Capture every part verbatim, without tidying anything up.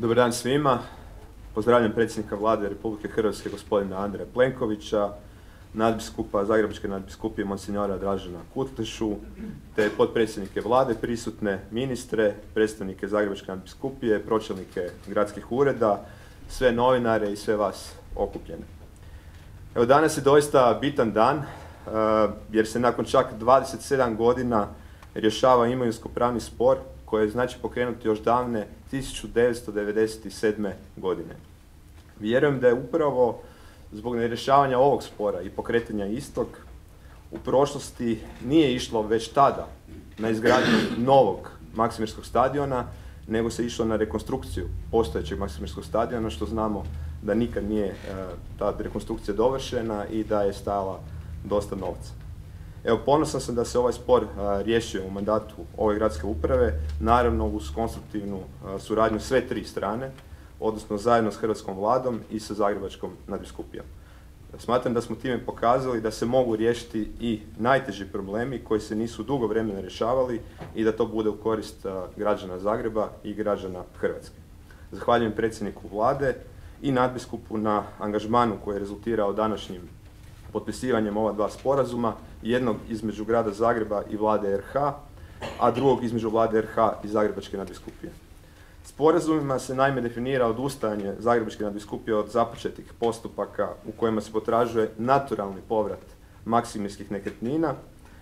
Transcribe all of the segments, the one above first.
Dobar dan svima. Pozdravljam predsjednika Vlade Republike Hrvatske gospodina Andreja Plenkovića, nadbiskupa Zagrebačke nadbiskupije monsinjora Dražena Kutlešu, te potpredsjednike Vlade prisutne, ministre, predstavnike Zagrebačke nadbiskupije, pročelnike gradskih ureda, sve novinare i sve vas okupljene. Evo, danas je doista bitan dan jer se nakon čak dvadeset sedam godina rješava imovinsko-pravni spor koji je znači pokrenut još davne tisuću devetsto devedeset sedme. godine. Vjerujem da je upravo zbog nerješavanja ovog spora i pokretanja istog u prošlosti nije išlo već tada na izgradnju novog Maksimirskog stadiona, nego se išlo na rekonstrukciju postojećeg Maksimirskog stadiona, što znamo da nikad nije ta rekonstrukcija dovršena i da je stajala dosta novca. Evo, ponosan sam da se ovaj spor a, riješio u mandatu ove gradske uprave, naravno uz konstruktivnu a, suradnju sve tri strane, odnosno zajedno s Hrvatskom vladom i sa Zagrebačkom nadbiskupijom. Smatram da smo time pokazali da se mogu riješiti i najteži problemi koji se nisu dugo vremena rješavali i da to bude u korist a, građana Zagreba i građana Hrvatske. Zahvaljujem predsjedniku Vlade i nadbiskupu na angažmanu koji je rezultirao današnjim potpisivanjem ova dva sporazuma, jednog između grada Zagreba i Vlade R H, a drugog između Vlade R H i Zagrebačke nadbiskupije. Sporazumima se naime definira odustajanje Zagrebačke nadbiskupije od započetih postupaka u kojima se potražuje naturalni povrat maksimirskih nekretnina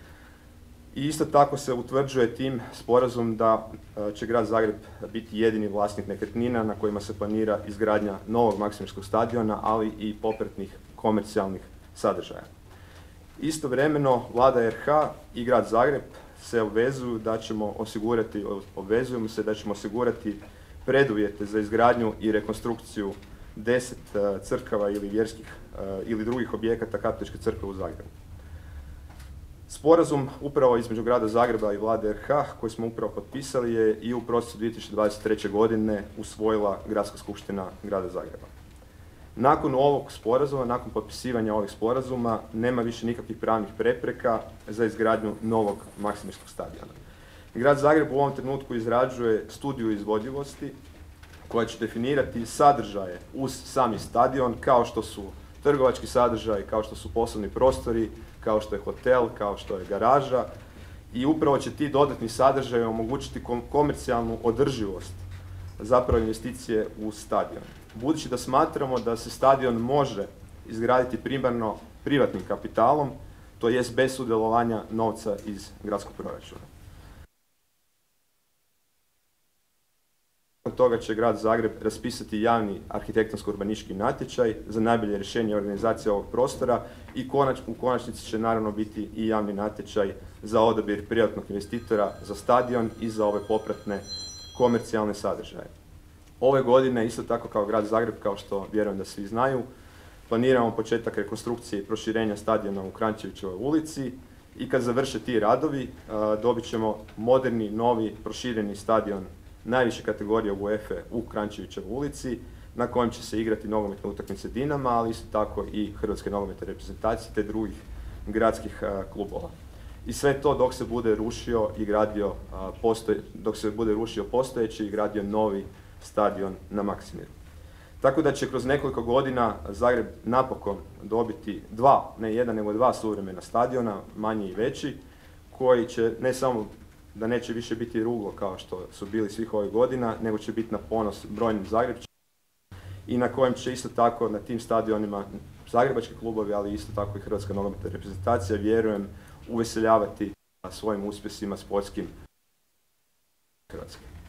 i isto tako se utvrđuje tim sporazum da će grad Zagreb biti jedini vlasnik nekretnina na kojima se planira izgradnja novog Maksimirskog stadiona, ali i popratnih komercijalnih sadržaja. Istovremeno Vlada R H i grad Zagreb se obvezuju da ćemo osigurati, obvezujemo se da ćemo osigurati preduvjete za izgradnju i rekonstrukciju deset crkava ili vjerskih ili drugih objekata Katoličke crkve u Zagrebu. Sporazum upravo između grada Zagreba i Vlade R H koji smo upravo potpisali je i u prosincu dvije tisuće dvadeset treće. godine usvojila Gradska skupština grada Zagreba. Nakon ovog sporazuma, nakon potpisivanja ovih sporazuma, nema više nikakvih pravnih prepreka za izgradnju novog Maksimirskog stadiona. Grad Zagreb u ovom trenutku izrađuje studiju izvodljivosti koja će definirati sadržaje uz sami stadion, kao što su trgovački sadržaj, kao što su poslovni prostori, kao što je hotel, kao što je garaža, i upravo će ti dodatni sadržaji omogućiti komercijalnu održivost zapravo investicije u stadion. Budući da smatramo da se stadion može izgraditi primarno privatnim kapitalom, to jest bez sudjelovanja novca iz gradskog proračuna. Nakon toga će grad Zagreb raspisati javni arhitektonsko-urbanistički natječaj za najbolje rješenje organizacije ovog prostora i konač, u konačnici će naravno biti i javni natječaj za odabir privatnog investitora za stadion i za ove popratne komercijalne sadržaje. Ove godine, isto tako kao grad Zagreb, kao što vjerujem da svi znaju, planiramo početak rekonstrukcije i proširenja stadiona u Kranjčevićevoj ulici i kad završe ti radovi dobit ćemo moderni, novi, prošireni stadion najviše kategorije UEFA u Kranjčevićevoj ulici na kojem će se igrati nogometne utakmice Dinama, ali isto tako i hrvatske nogometne reprezentacije te drugih gradskih klubova. I sve to dok se bude rušio i gradio postoj, dok se bude rušio postojeći i gradio novi stadion na Maksimiru. Tako da će kroz nekoliko godina Zagreb napokon dobiti dva, ne jedan nego dva suvremena stadiona, manji i veći, koji će ne samo da neće više biti ruglo kao što su bili svih ovih godina, nego će biti na ponos brojnim Zagrebčanima i na kojem će isto tako na tim stadionima zagrebački klubovi, ali isto tako i hrvatska nogometna reprezentacija, vjerujem, uveseljavati svojim uspjesima sportskim Hrvatske.